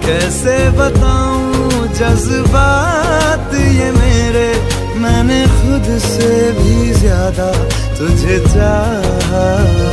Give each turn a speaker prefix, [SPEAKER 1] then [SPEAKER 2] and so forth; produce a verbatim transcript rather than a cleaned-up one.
[SPEAKER 1] कैसे बताऊं जज्बात ये मेरे, मैंने खुद से भी ज्यादा तुझे चाहा।